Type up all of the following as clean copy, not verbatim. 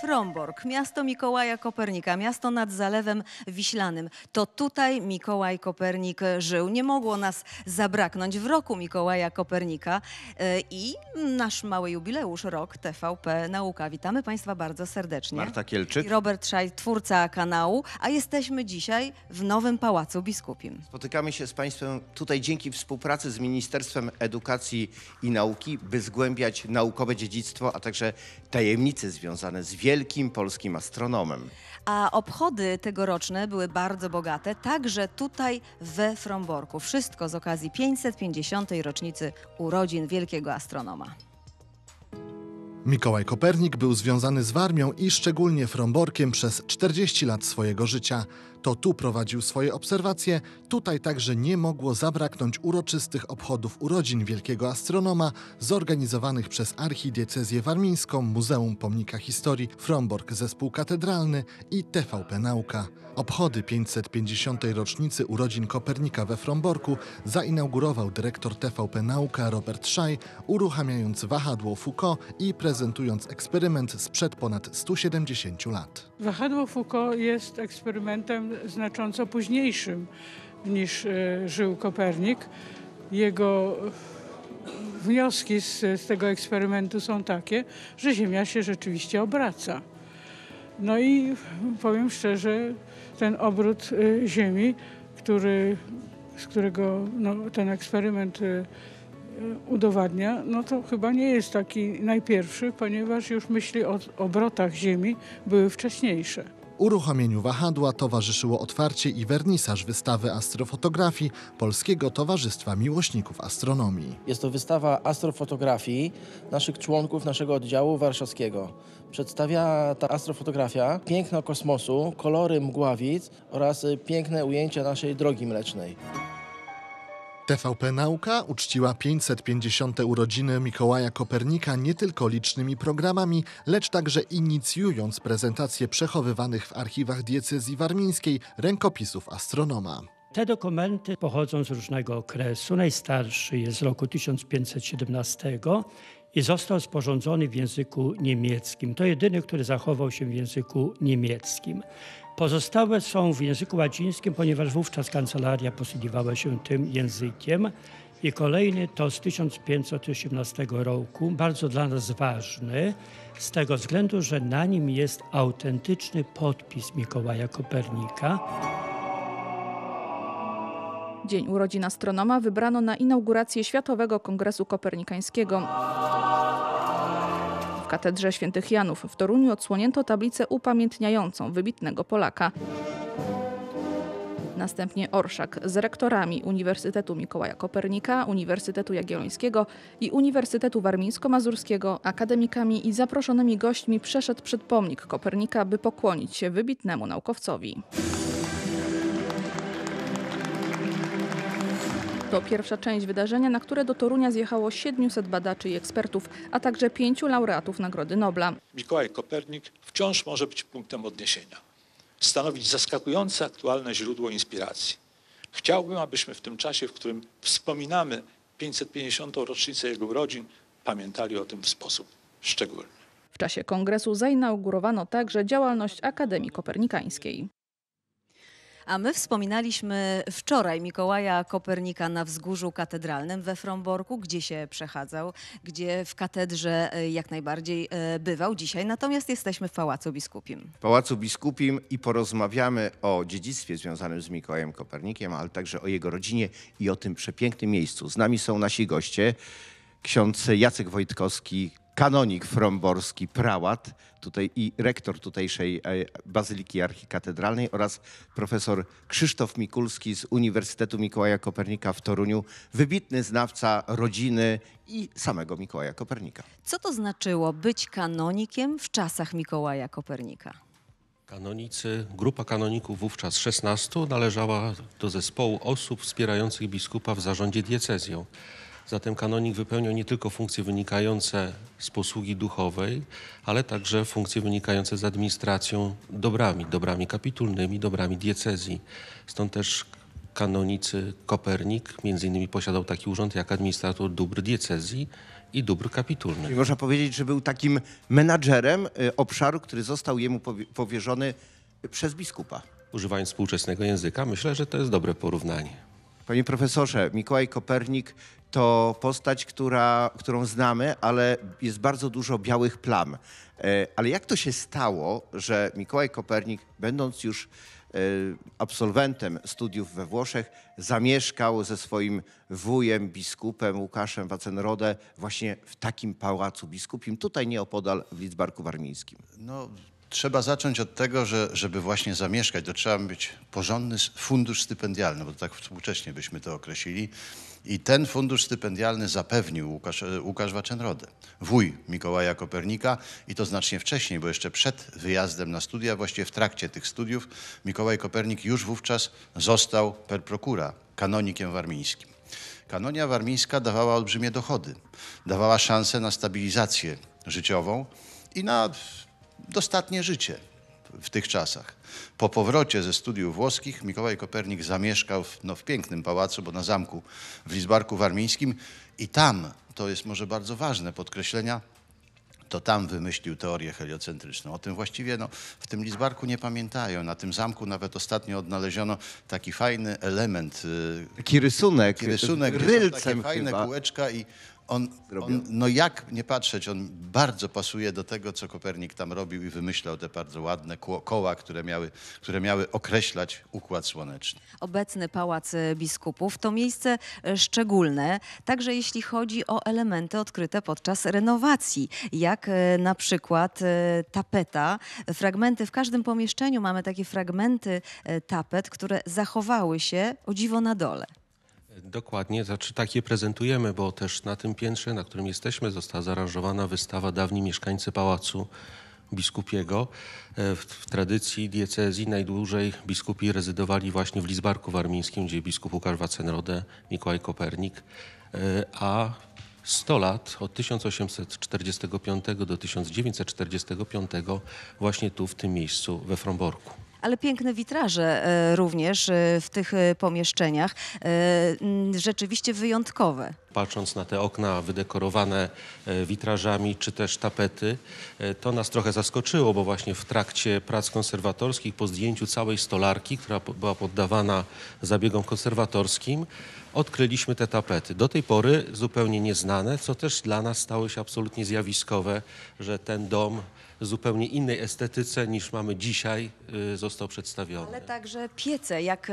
Frombork, miasto Mikołaja Kopernika, miasto nad Zalewem Wiślanym. To tutaj Mikołaj Kopernik żył. Nie mogło nas zabraknąć w roku Mikołaja Kopernika i nasz mały jubileusz, rok TVP Nauka. Witamy Państwa bardzo serdecznie. Marta Kielczyk i Robert Szaj, twórca kanału, a jesteśmy dzisiaj w nowym Pałacu Biskupim. Spotykamy się z Państwem tutaj dzięki współpracy z Ministerstwem Edukacji i Nauki, by zgłębiać naukowe dziedzictwo, a także tajemnice związane z wielkim polskim astronomem. A obchody tegoroczne były bardzo bogate, także tutaj we Fromborku. Wszystko z okazji 550. rocznicy urodzin wielkiego astronoma. Mikołaj Kopernik był związany z Warmią i szczególnie Fromborkiem przez 40 lat swojego życia. To tu prowadził swoje obserwacje, tutaj także nie mogło zabraknąć uroczystych obchodów urodzin wielkiego astronoma zorganizowanych przez Archidiecezję Warmińską, Muzeum Pomnika Historii, Frombork Zespół Katedralny i TVP Nauka. Obchody 550. rocznicy urodzin Kopernika we Fromborku zainaugurował dyrektor TVP Nauka Robert Szaj, uruchamiając wahadło Foucault i prezentując eksperyment sprzed ponad 170 lat. Wahadło Foucault jest eksperymentem znacząco późniejszym niż żył Kopernik. Jego wnioski z tego eksperymentu są takie, że Ziemia się rzeczywiście obraca. No i powiem szczerze, ten obrót Ziemi, z którego ten eksperyment udowadnia, no to chyba nie jest taki najpierwszy, ponieważ już myśli o obrotach Ziemi były wcześniejsze. Uruchomieniu wahadła towarzyszyło otwarcie i wernisaż wystawy astrofotografii Polskiego Towarzystwa Miłośników Astronomii. Jest to wystawa astrofotografii naszych członków naszego oddziału warszawskiego. Przedstawia ta astrofotografia piękno kosmosu, kolory mgławic oraz piękne ujęcia naszej drogi mlecznej. TVP Nauka uczciła 550. urodziny Mikołaja Kopernika nie tylko licznymi programami, lecz także inicjując prezentację przechowywanych w archiwach diecezji warmińskiej rękopisów astronoma. Te dokumenty pochodzą z różnego okresu. Najstarszy jest z roku 1517 i został sporządzony w języku niemieckim. To jedyny, który zachował się w języku niemieckim. Pozostałe są w języku łacińskim, ponieważ wówczas kancelaria posługiwała się tym językiem. I kolejny to z 1518 roku, bardzo dla nas ważny, z tego względu, że na nim jest autentyczny podpis Mikołaja Kopernika. Dzień urodzin astronoma wybrano na inaugurację Światowego Kongresu Kopernikańskiego. W Katedrze Świętych Janów w Toruniu odsłonięto tablicę upamiętniającą wybitnego Polaka. Następnie orszak z rektorami Uniwersytetu Mikołaja Kopernika, Uniwersytetu Jagiellońskiego i Uniwersytetu Warmińsko-Mazurskiego, akademikami i zaproszonymi gośćmi przeszedł przed pomnik Kopernika, by pokłonić się wybitnemu naukowcowi. To pierwsza część wydarzenia, na które do Torunia zjechało 700 badaczy i ekspertów, a także 5 laureatów Nagrody Nobla. Mikołaj Kopernik wciąż może być punktem odniesienia. Stanowić zaskakujące aktualne źródło inspiracji. Chciałbym, abyśmy w tym czasie, w którym wspominamy 550. rocznicę jego urodzin, pamiętali o tym w sposób szczególny. W czasie kongresu zainaugurowano także działalność Akademii Kopernikańskiej. A my wspominaliśmy wczoraj Mikołaja Kopernika na Wzgórzu Katedralnym we Fromborku, gdzie się przechadzał, gdzie w katedrze jak najbardziej bywał dzisiaj. Natomiast jesteśmy w Pałacu Biskupim. W Pałacu Biskupim i porozmawiamy o dziedzictwie związanym z Mikołajem Kopernikiem, ale także o jego rodzinie i o tym przepięknym miejscu. Z nami są nasi goście, ksiądz Jacek Wojtkowski, kanonik fromborski, prałat tutaj i rektor tutejszej Bazyliki Archikatedralnej oraz profesor Krzysztof Mikulski z Uniwersytetu Mikołaja Kopernika w Toruniu, wybitny znawca rodziny i samego Mikołaja Kopernika. Co to znaczyło być kanonikiem w czasach Mikołaja Kopernika? Kanonicy, grupa kanoników wówczas 16 należała do zespołu osób wspierających biskupa w zarządzie diecezją. Zatem kanonik wypełniał nie tylko funkcje wynikające z posługi duchowej, ale także funkcje wynikające z administracją dobrami kapitulnymi, dobrami diecezji. Stąd też kanonicy Kopernik między innymi posiadał taki urząd jak administrator dóbr diecezji i dóbr kapitulnych. Czyli można powiedzieć, że był takim menadżerem obszaru, który został jemu powierzony przez biskupa. Używając współczesnego języka, myślę, że to jest dobre porównanie. Panie profesorze, Mikołaj Kopernik to postać, którą znamy, ale jest bardzo dużo białych plam. Ale jak to się stało, że Mikołaj Kopernik, będąc już absolwentem studiów we Włoszech, zamieszkał ze swoim wujem, biskupem Łukaszem Wacenrodę właśnie w takim pałacu biskupim, tutaj nieopodal w Lidzbarku Warmińskim? No, trzeba zacząć od tego, że żeby właśnie zamieszkać, to trzeba mieć porządny fundusz stypendialny, bo tak współcześnie byśmy to określili. I ten fundusz stypendialny zapewnił Łukasz Wacenrodę, wuj Mikołaja Kopernika, i to znacznie wcześniej, bo jeszcze przed wyjazdem na studia, właściwie w trakcie tych studiów, Mikołaj Kopernik już wówczas został per procura kanonikiem warmińskim. Kanonia warmińska dawała olbrzymie dochody, dawała szansę na stabilizację życiową i na dostatnie życie w tych czasach. Po powrocie ze studiów włoskich Mikołaj Kopernik zamieszkał w pięknym pałacu, bo na zamku w Lidzbarku Warmińskim, i tam, to jest może bardzo ważne podkreślenia, to tam wymyślił teorię heliocentryczną. O tym właściwie w tym Lidzbarku nie pamiętają. Na tym zamku nawet ostatnio odnaleziono taki fajny element. Taki rysunek rylcem, takie fajne chyba. kółeczka, i on, no jak nie patrzeć, on bardzo pasuje do tego, co Kopernik tam robił i wymyślał te bardzo ładne koła, które miały określać układ słoneczny. Obecny Pałac Biskupów to miejsce szczególne, także jeśli chodzi o elementy odkryte podczas renowacji, jak na przykład tapeta. Fragmenty, w każdym pomieszczeniu mamy takie fragmenty tapet, które zachowały się, o dziwo, na dole. Dokładnie, znaczy tak je prezentujemy, bo też na tym piętrze, na którym jesteśmy, została zaaranżowana wystawa Dawni mieszkańcy Pałacu Biskupiego. W tradycji diecezji najdłużej biskupi rezydowali właśnie w Lidzbarku Warmińskim, gdzie biskup Łukasz Wacenrodę, Mikołaj Kopernik, a 100 lat, od 1845 do 1945 właśnie tu, w tym miejscu, we Fromborku. Ale piękne witraże również w tych pomieszczeniach, rzeczywiście wyjątkowe. Patrząc na te okna wydekorowane witrażami czy też tapety, to nas trochę zaskoczyło, bo właśnie w trakcie prac konserwatorskich, po zdjęciu całej stolarki, która była poddawana zabiegom konserwatorskim, odkryliśmy te tapety. Do tej pory zupełnie nieznane, co też dla nas stało się absolutnie zjawiskowe, że ten dom w zupełnie innej estetyce niż mamy dzisiaj został przedstawiony. Ale także piece, jak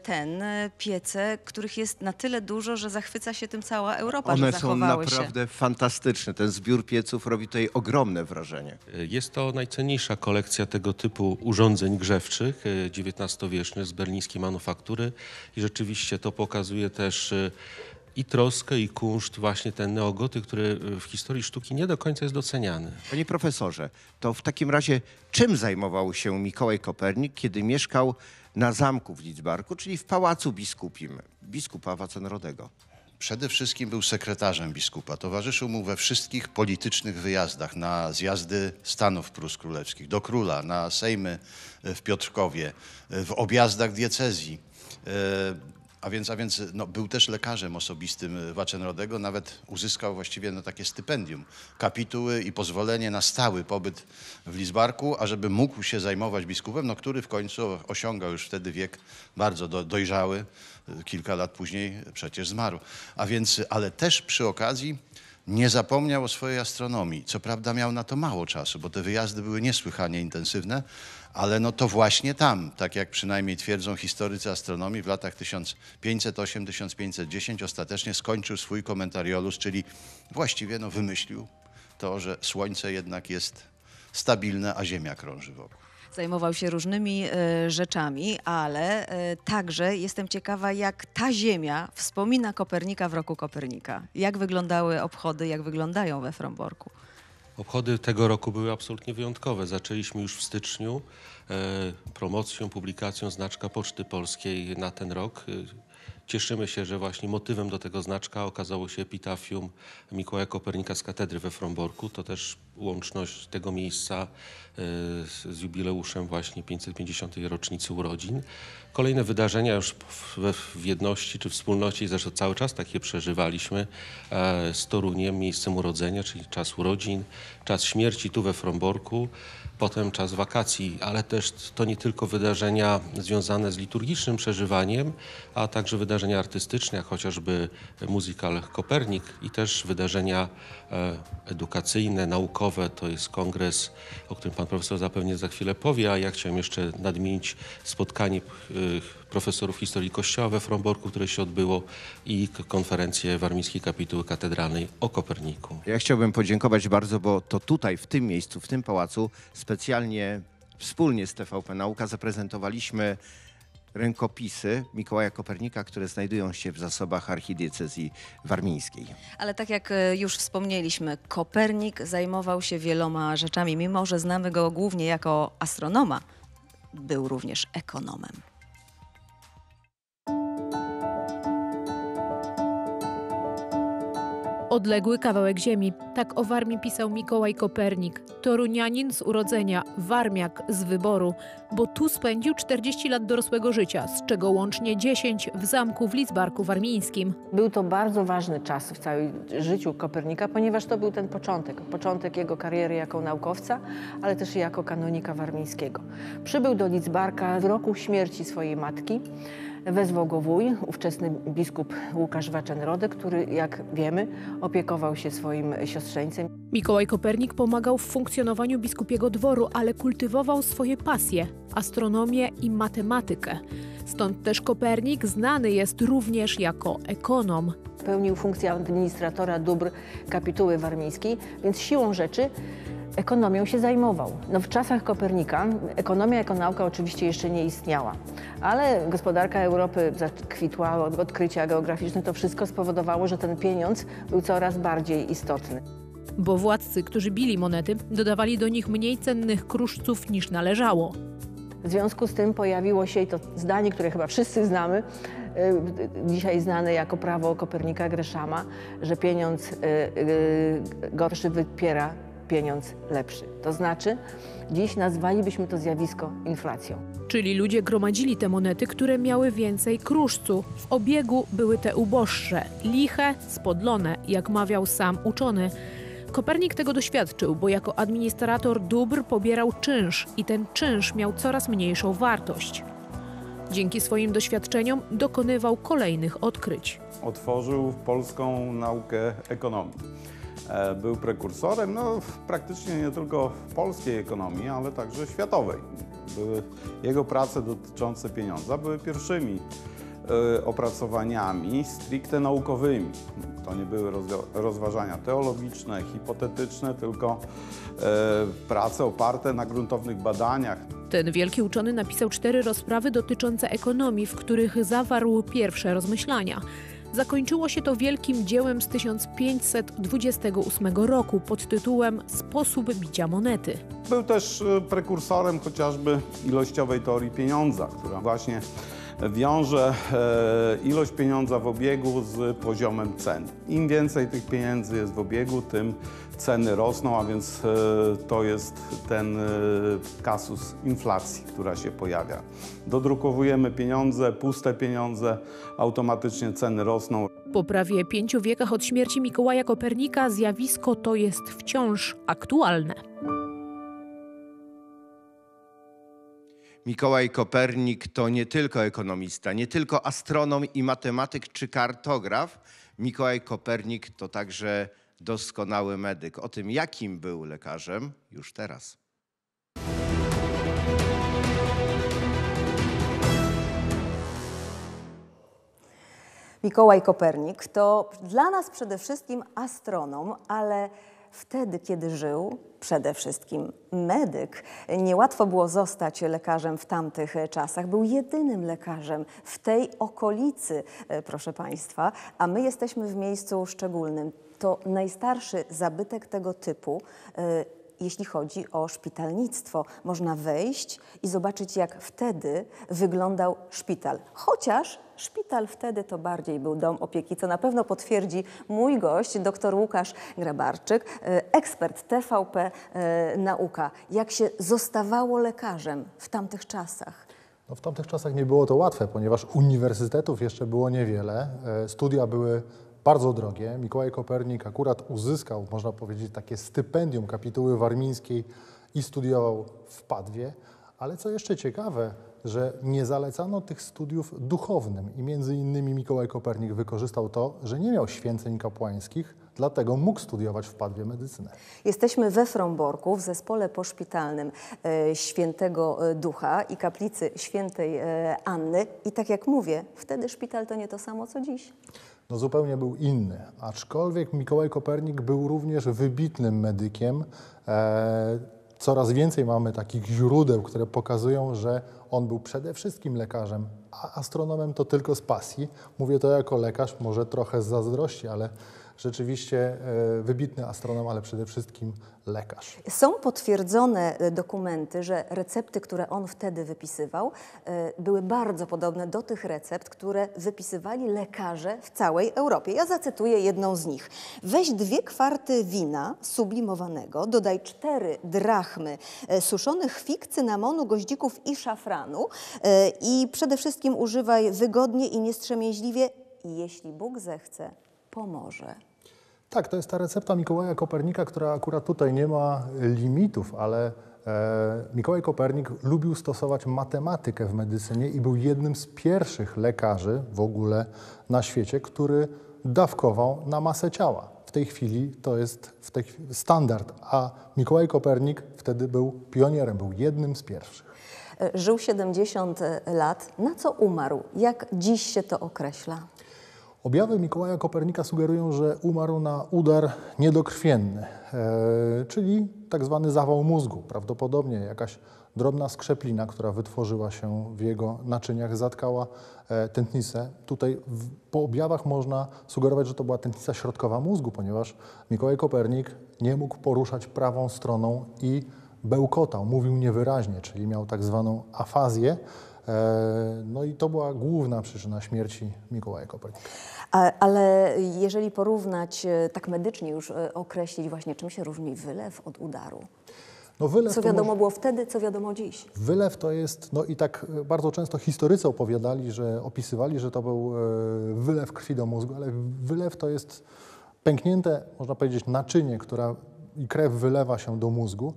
piece, których jest na tyle dużo, że zachwyca się tym cała Europa, One że są zachowały naprawdę fantastyczne. Ten zbiór pieców robi tutaj ogromne wrażenie. Jest to najcenniejsza kolekcja tego typu urządzeń grzewczych XIX-wiecznych z berlińskiej manufaktury i rzeczywiście to pokazuje też i troskę, i kunszt, właśnie ten neogotyk, który w historii sztuki nie do końca jest doceniany. Panie profesorze, to w takim razie czym zajmował się Mikołaj Kopernik, kiedy mieszkał na zamku w Lidzbarku, czyli w Pałacu Biskupim, biskupa Wacenrodego? Przede wszystkim był sekretarzem biskupa. Towarzyszył mu we wszystkich politycznych wyjazdach, na zjazdy Stanów Prus Królewskich, do króla, na sejmy w Piotrkowie, w objazdach diecezji. A więc był też lekarzem osobistym Wacenrodego, nawet uzyskał właściwie takie stypendium, kapituły i pozwolenie na stały pobyt w Lidzbarku, ażeby mógł się zajmować biskupem, który w końcu osiągał już wtedy wiek bardzo dojrzały, kilka lat później przecież zmarł. Ale też przy okazji nie zapomniał o swojej astronomii. Co prawda miał na to mało czasu, bo te wyjazdy były niesłychanie intensywne, ale to właśnie tam, tak jak przynajmniej twierdzą historycy astronomii, w latach 1508-1510 ostatecznie skończył swój komentariolus, czyli właściwie wymyślił to, że Słońce jednak jest stabilne, a Ziemia krąży wokół. Zajmował się różnymi rzeczami, ale także jestem ciekawa, jak ta ziemia wspomina Kopernika w roku Kopernika. Jak wyglądały obchody, jak wyglądają we Fromborku? Obchody tego roku były absolutnie wyjątkowe. Zaczęliśmy już w styczniu promocją, publikacją znaczka Poczty Polskiej na ten rok. Cieszymy się, że właśnie motywem do tego znaczka okazało się epitafium Mikołaja Kopernika z katedry we Fromborku. To też łączność tego miejsca z jubileuszem właśnie 550. rocznicy urodzin. Kolejne wydarzenia już w jedności czy wspólnocie, zresztą cały czas takie przeżywaliśmy z Toruniem, miejscem urodzenia, czyli czas urodzin, czas śmierci tu we Fromborku, potem czas wakacji, ale też to nie tylko wydarzenia związane z liturgicznym przeżywaniem, a także wydarzenia artystyczne, jak chociażby musical Kopernik i też wydarzenia edukacyjne, naukowe. To jest kongres, o którym pan profesor zapewne za chwilę powie, a ja chciałem jeszcze nadmienić spotkanie profesorów historii Kościoła we Fromborku, które się odbyło, i konferencję Warmińskiej Kapituły Katedralnej o Koperniku. Ja chciałbym podziękować bardzo, bo to tutaj, w tym miejscu, w tym pałacu, specjalnie wspólnie z TVP Nauka zaprezentowaliśmy rękopisy Mikołaja Kopernika, które znajdują się w zasobach archidiecezji warmińskiej. Ale tak jak już wspomnieliśmy, Kopernik zajmował się wieloma rzeczami. Mimo że znamy go głównie jako astronoma, był również ekonomem. Odległy kawałek ziemi. Tak o Warmii pisał Mikołaj Kopernik. Torunianin z urodzenia, warmiak z wyboru, bo tu spędził 40 lat dorosłego życia, z czego łącznie 10 w zamku w Lidzbarku Warmińskim. Był to bardzo ważny czas w całym życiu Kopernika, ponieważ to był ten początek jego kariery jako naukowca, ale też i jako kanonika warmińskiego. Przybył do Lidzbarka w roku śmierci swojej matki. Wezwał go wuj, ówczesny biskup Łukasz Waczenrodek, który, jak wiemy, opiekował się swoim siostrzeńcem. Mikołaj Kopernik pomagał w funkcjonowaniu biskupiego dworu, ale kultywował swoje pasje – astronomię i matematykę. Stąd też Kopernik znany jest również jako ekonom. Pełnił funkcję administratora dóbr kapituły warmińskiej, więc siłą rzeczy ekonomią się zajmował. No, w czasach Kopernika ekonomia jako nauka oczywiście jeszcze nie istniała, ale gospodarka Europy zakwitła, odkrycia geograficzne, to wszystko spowodowało, że ten pieniądz był coraz bardziej istotny. Bo władcy, którzy bili monety, dodawali do nich mniej cennych kruszców niż należało. W związku z tym pojawiło się i to zdanie, które chyba wszyscy znamy, dzisiaj znane jako prawo Kopernika Greszama, że pieniądz gorszy wypiera pieniądz lepszy. To znaczy, dziś nazwalibyśmy to zjawisko inflacją. Czyli ludzie gromadzili te monety, które miały więcej kruszcu. W obiegu były te uboższe, liche, spodlone, jak mawiał sam uczony. Kopernik tego doświadczył, bo jako administrator dóbr pobierał czynsz i ten czynsz miał coraz mniejszą wartość. Dzięki swoim doświadczeniom dokonywał kolejnych odkryć. Otworzył polską naukę ekonomii. Był prekursorem praktycznie nie tylko polskiej ekonomii, ale także światowej. Jego prace dotyczące pieniądza były pierwszymi opracowaniami stricte naukowymi. To nie były rozważania teologiczne, hipotetyczne, tylko prace oparte na gruntownych badaniach. Ten wielki uczony napisał 4 rozprawy dotyczące ekonomii, w których zawarł pierwsze rozmyślania. Zakończyło się to wielkim dziełem z 1528 roku pod tytułem Sposób bicia monety. Był też prekursorem chociażby ilościowej teorii pieniądza, która właśnie wiąże ilość pieniądza w obiegu z poziomem cen. Im więcej tych pieniędzy jest w obiegu, tym ceny rosną, a więc to jest ten kasus inflacji, która się pojawia. Dodrukowujemy pieniądze, puste pieniądze, automatycznie ceny rosną. Po prawie 5 wiekach od śmierci Mikołaja Kopernika zjawisko to jest wciąż aktualne. Mikołaj Kopernik to nie tylko ekonomista, nie tylko astronom i matematyk czy kartograf. Mikołaj Kopernik to także doskonały medyk. O tym, jakim był lekarzem, już teraz. Mikołaj Kopernik to dla nas przede wszystkim astronom, ale wtedy, kiedy żył, przede wszystkim medyk. Niełatwo było zostać lekarzem w tamtych czasach. Był jedynym lekarzem w tej okolicy, proszę Państwa, a my jesteśmy w miejscu szczególnym. To najstarszy zabytek tego typu jeśli chodzi o szpitalnictwo. Można wejść i zobaczyć, jak wtedy wyglądał szpital. Chociaż szpital wtedy to bardziej był dom opieki, co na pewno potwierdzi mój gość, dr Łukasz Grabarczyk, ekspert TVP Nauka. Jak się zostawało lekarzem w tamtych czasach? No, w tamtych czasach nie było to łatwe, ponieważ uniwersytetów jeszcze było niewiele. Studia były bardzo drogie. Mikołaj Kopernik akurat uzyskał, można powiedzieć, takie stypendium kapituły warmińskiej i studiował w Padwie. Ale co jeszcze ciekawe, że nie zalecano tych studiów duchownym i między innymi Mikołaj Kopernik wykorzystał to, że nie miał święceń kapłańskich, dlatego mógł studiować w Padwie medycynę. Jesteśmy we Fromborku, w zespole poszpitalnym Świętego Ducha i kaplicy Świętej Anny. I tak jak mówię, wtedy szpital to nie to samo, co dziś. No zupełnie był inny, aczkolwiek Mikołaj Kopernik był również wybitnym medykiem. Coraz więcej mamy takich źródeł, które pokazują, że on był przede wszystkim lekarzem, a astronomem to tylko z pasji. Mówię to jako lekarz, może trochę z zazdrości, ale rzeczywiście wybitny astronom, ale przede wszystkim lekarz. Są potwierdzone dokumenty, że recepty, które on wtedy wypisywał, były bardzo podobne do tych recept, które wypisywali lekarze w całej Europie. Ja zacytuję jedną z nich. Weź 2 kwarty wina sublimowanego, dodaj 4 drachmy suszonych fig, cynamonu, goździków i szafranu i przede wszystkim używaj wygodnie i niestrzemięźliwie i jeśli Bóg zechce, pomoże. Tak, to jest ta recepta Mikołaja Kopernika, która akurat tutaj nie ma limitów, ale Mikołaj Kopernik lubił stosować matematykę w medycynie i był jednym z pierwszych lekarzy w ogóle na świecie, który dawkował na masę ciała. W tej chwili to jest standard, a Mikołaj Kopernik wtedy był pionierem, był jednym z pierwszych. Żył 70 lat. Na co umarł? Jak dziś się to określa? Objawy Mikołaja Kopernika sugerują, że umarł na udar niedokrwienny, czyli tak zwany zawał mózgu. Prawdopodobnie jakaś drobna skrzeplina, która wytworzyła się w jego naczyniach, zatkała tętnicę. Tutaj po objawach można sugerować, że to była tętnica środkowa mózgu, ponieważ Mikołaj Kopernik nie mógł poruszać prawą stroną i bełkotał, mówił niewyraźnie, czyli miał tak zwaną afazję. No i to była główna przyczyna śmierci Mikołaja Kopernika. Ale jeżeli porównać, tak medycznie już określić właśnie, czym się różni wylew od udaru? No wylew co wiadomo było wtedy, co wiadomo dziś? Wylew to jest, no i tak bardzo często historycy opisywali, że to był wylew krwi do mózgu, ale wylew to jest pęknięte, można powiedzieć, naczynie, i krew wylewa się do mózgu,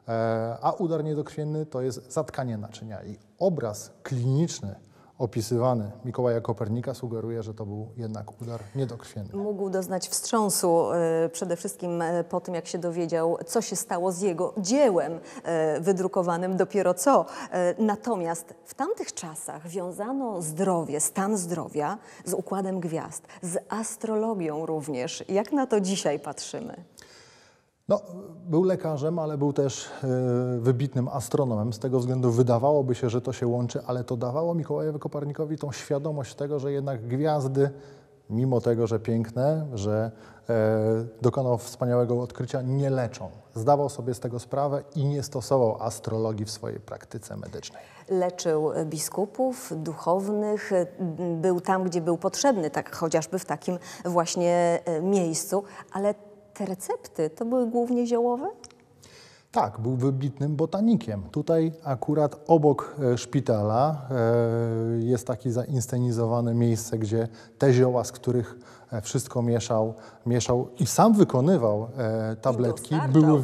a udar niedokrwienny to jest zatkanie naczynia. I obraz kliniczny opisywany Mikołaja Kopernika sugeruje, że to był jednak udar niedokrwienny. Mógł doznać wstrząsu przede wszystkim po tym, jak się dowiedział, co się stało z jego dziełem wydrukowanym dopiero co. Natomiast w tamtych czasach wiązano zdrowie, stan zdrowia z układem gwiazd, z astrologią również. Jak na to dzisiaj patrzymy? No, był lekarzem, ale był też wybitnym astronomem. Z tego względu wydawałoby się, że to się łączy, ale to dawało Mikołajowi Kopernikowi tą świadomość tego, że jednak gwiazdy, mimo tego, że piękne, że dokonał wspaniałego odkrycia, nie leczą. Zdawał sobie z tego sprawę i nie stosował astrologii w swojej praktyce medycznej. Leczył biskupów, duchownych, był tam, gdzie był potrzebny, tak chociażby w takim właśnie miejscu, ale te recepty to były głównie ziołowe? Tak, był wybitnym botanikiem. Tutaj akurat obok szpitala jest takie zainstenizowane miejsce, gdzie te zioła, z których wszystko mieszał i sam wykonywał tabletki,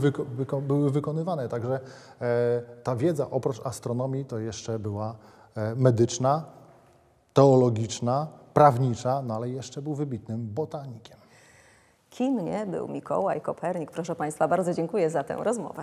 były wykonywane. Także ta wiedza oprócz astronomii to jeszcze była medyczna, teologiczna, prawnicza, no ale jeszcze był wybitnym botanikiem. Kim nie był Mikołaj Kopernik? Proszę Państwa, bardzo dziękuję za tę rozmowę.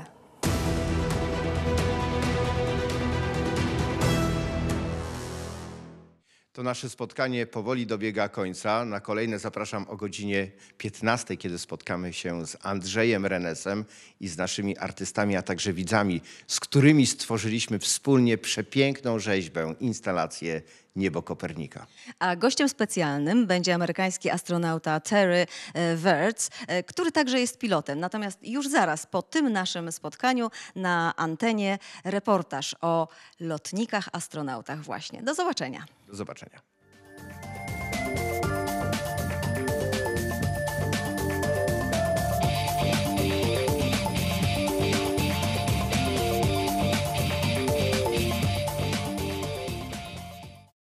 To nasze spotkanie powoli dobiega końca. Na kolejne zapraszam o godzinie 15, kiedy spotkamy się z Andrzejem Renesem i z naszymi artystami, a także widzami, z którymi stworzyliśmy wspólnie przepiękną rzeźbę, instalację niebo Kopernika. A gościem specjalnym będzie amerykański astronauta Terry Wirtz, który także jest pilotem. Natomiast już zaraz po tym naszym spotkaniu na antenie reportaż o lotnikach, astronautach właśnie. Do zobaczenia. Do zobaczenia.